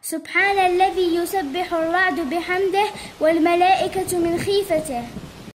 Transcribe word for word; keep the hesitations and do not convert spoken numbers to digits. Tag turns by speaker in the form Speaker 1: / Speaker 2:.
Speaker 1: سبحان الذي يسبح الرعد بحمده والملائكة من خيفته.